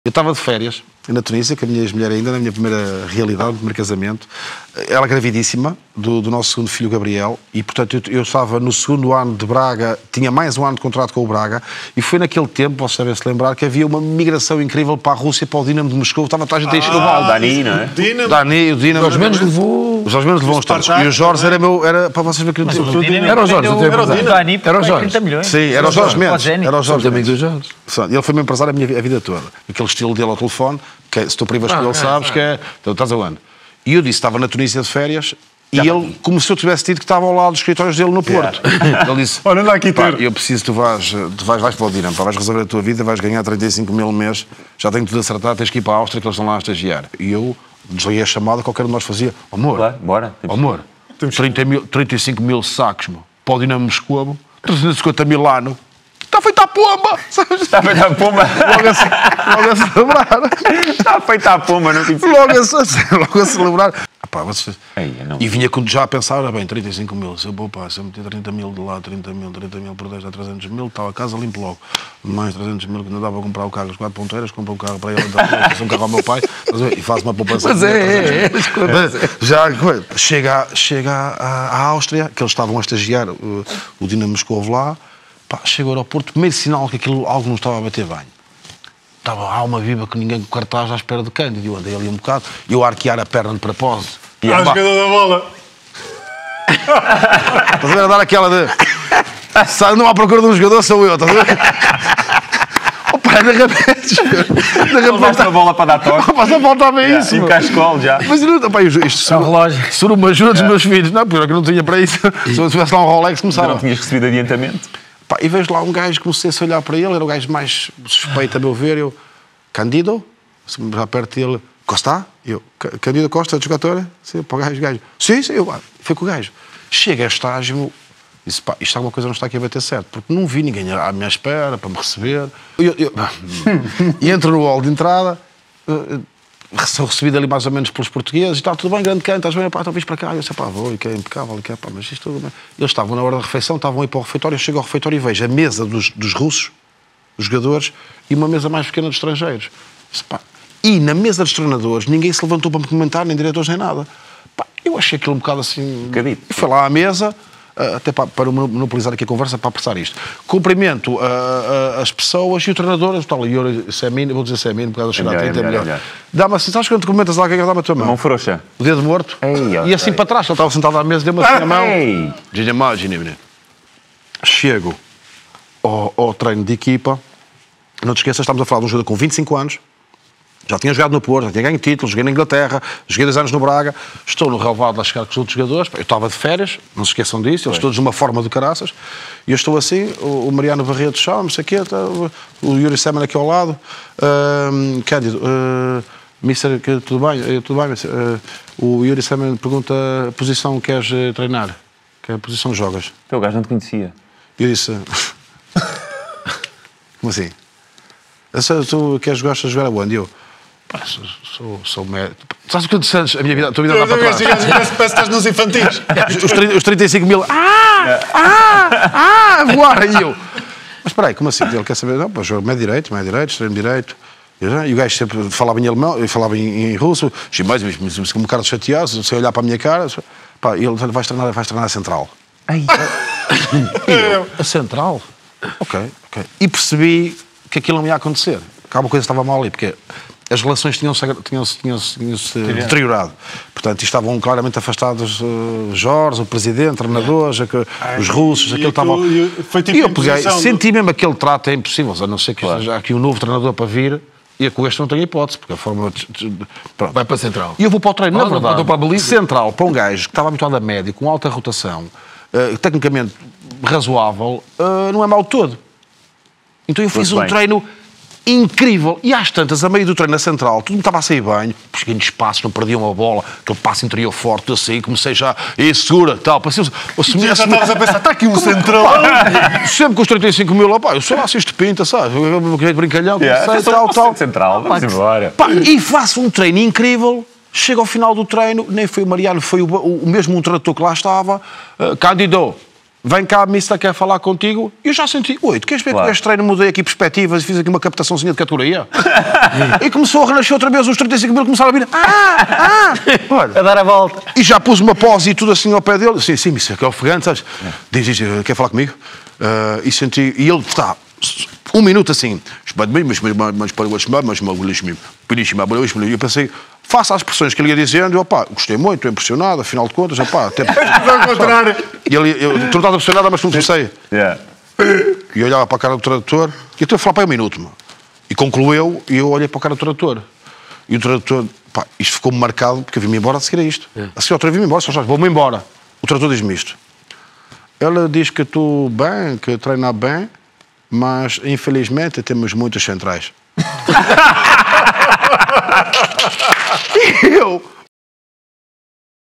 Eu estava de férias na Tunísia, com a minha ex-mulher ainda, na minha primeira realidade, no primeiro casamento. Ela gravidíssima, do nosso segundo filho, Gabriel, e, portanto, eu estava no segundo ano de Braga, tinha mais um ano de contrato com o Braga, e foi naquele tempo, posso saber se lembrar, que havia uma migração incrível para a Rússia, para o Dinamo de Moscou. Estava a gente a encher o balde. Dani, não é? O Dinamo. Os menos levou... Os menos levou uns tantos. E o Jorge era meu... Era para vocês verem que eu não tinha... Era o Jorge, Era o Jorge. 30 milhões. Sim, era o Jorge Mendes. Era o Jorge amigo do Jorge. Ele foi meu empresário a vida toda. Aquele estilo dele ao telefone, que se tu privas com ele, sabes que é... Então, estás aonde? E eu disse, estava na Tunísia de férias, e ele, como se eu tivesse dito que estava ao lado dos escritórios dele no Porto. Ele disse, olha, anda aqui, eu preciso, tu vais para o Dinamo, vais resolver a tua vida, vais ganhar 35 mil mês, já tenho tudo acertado, tens que ir para a Áustria, que eles estão lá a estagiar. E eu desliguei a chamada, qualquer um de nós fazia, amor, claro, bora. Amor, 35 mil sacos, para o Dinamo Moscou, 350 mil ano. Está feita a pomba! Está feita a pomba! Logo a celebrar. Está feita a pomba, não fiz. Logo a celebrar. E vinha já a pensar, ora bem, 35 mil, se eu poupar, se eu meter 30 mil de lá, 30 mil por 10 dá 300 mil, estava a casa limpo logo. Mais 300 mil, que ainda dava a comprar o carro, as 4 ponteiras, compro um carro para ele, um carro ao meu pai, e faço uma poupança. Mas Já chega à Áustria, que eles estavam a estagiar, o Dinamo Moscou lá. Chego ao aeroporto, primeiro sinal que algo não estava a bater bem. Estava a alma viva com ninguém com cartaz à espera do Cândido. Eu andei ali um bocado, eu a arquear a perna de propósito. Jogador da bola. Estás a ver a dar aquela de... Sabe, não à procura de um jogador, sou eu. Estás a ver? Opa, de repente... Levaste a bola para dar toque. Passa a bola, estava isso. E o cascol já. Mas isto é um relógio. Sobre uma ajuda dos meus filhos. Não, porque eu não tinha para isso. Se eu tivesse lá um Rolex, começava. Não tinhas recebido adiantamento? E vejo lá um gajo, comecei a olhar para ele, era o gajo mais suspeito, a meu ver, eu, Cândido, já perto dele, Costa? Eu, Cândido Costa, de jogador? Sim, para o gajo. Sim, eu, foi com o gajo. Chega a estágio, disse, isto alguma coisa não está aqui a bater certo, porque não vi ninguém à minha espera, para me receber. E entro no hall de entrada, sou recebido ali mais ou menos pelos portugueses, e está tudo bem, grande canto, estás bem, então vens para cá, eu disse, vou, e que é impecável, e que é, mas isto tudo bem. Eles estavam na hora da refeição, estavam a ir para o refeitório, eu chego ao refeitório e vejo a mesa dos russos, dos jogadores, e uma mesa mais pequena dos estrangeiros. Disse, e na mesa dos treinadores, ninguém se levantou para me comentar, nem diretores, nem nada. Eu achei aquilo um bocado assim... E foi lá à mesa... até para monopolizar aqui a conversa, para apressar isto. Cumprimento as pessoas e o treinador, o tal Yuri Semini, vou dizer Semini, por causa de chegar a 30 milhões. Dá-me assim, sabes quando cumprimentas alguém que dá-me a tua mão? Mão frouxa. O dedo morto. E assim para trás, ele estava sentado à mesa, deu-me assim a mão. Chego ao treino de equipa, não te esqueças, estamos a falar de um jogador com 25 anos, já tinha jogado no Porto, já tinha ganho títulos, joguei na Inglaterra, joguei 2 anos no Braga, estou no relevado a chegar com os outros jogadores, eu estava de férias, não se esqueçam disso, eles todos de uma forma de caraças, e eu estou assim, o Mariano Barreto chama, não sei o quê, o Yuri Semana aqui ao lado, Cândido, Mister, tudo bem, mister? O Yuri Semana pergunta a posição que queres treinar, que posição jogas? O gajo não te conhecia. E eu disse, como assim? Tu gostas de jogar aonde? Eu, sou médico. Sabes o que eu disse antes? A minha vida, a tua vida dá para trás. Parece que estás nos infantis. Os 35 mil. Voar! E eu. Mas espera aí, como assim? Ele quer saber? Não, pô, jogo médio direito, extremo direito. E o gajo sempre falava em alemão, eu falava em russo. Mas como um cara chateado, sem olhar para a minha cara. Ele vais treinar a central. A central? Ok. E percebi que aquilo não ia acontecer. Que alguma coisa estava mal ali, porque as relações tinham-se deteriorado. Portanto, estavam claramente afastados Jorge, o presidente, treinadores, os russos, aquilo estava... E eu peguei, senti mesmo aquele trato é impossível, a não ser que já aqui um novo treinador para vir, e com este não tenho hipótese, porque a forma... Vai para a central. E eu vou para o treino, na verdade, central, para um gajo que estava habituado a médio, com alta rotação, tecnicamente razoável, não é mau todo. Então eu fiz um treino incrível. E às tantas, a meio do treino na central, tudo me estava a sair bem, cheguei de espaço, não perdiam a bola, aquele passo interior forte, assim, comecei já, segura, tal, passei... Já estavas a pensar, está aqui um central. Sempre com os 35 mil, eu sei lá se isto pinta, sabe? Eu brincalhão, comecei, tal. Central, vamos embora. E faço um treino incrível, chego ao final do treino, nem foi o Mariano, foi o mesmo tradutor que lá estava, Cândido. vem cá, a Mista quer falar contigo. E eu já senti, oi, tu queres ver Claro. que este treino mudei aqui perspectivas e fiz aqui uma captaçãozinha de categoria? E começou a renascer outra vez, os 35 mil começaram a vir. Olha. A dar a volta. E já pus uma pose e tudo assim ao pé dele. Sim, Mista, que é ofegante, sabes? Diz, quer falar comigo? E senti, e ele está... 1 minuto assim. Eu pensei, faça as expressões que ele ia dizendo, eu, gostei muito, estou impressionado, afinal de contas, até... Ao contrário. E ele, tu não estás impressionado, mas não comecei. Yeah. E eu olhava para a cara do tradutor, e eu estou a falar para 1 minuto, mano. E concluiu, e eu olhei para a cara do tradutor. E o tradutor, isto ficou-me marcado, porque eu vim-me embora a seguir a isto. A seguir outra vez vim-me embora, vou-me embora. O tradutor diz-me isto. Ela diz que tu bem, que treina bem, mas infelizmente temos muitas centrais. E eu...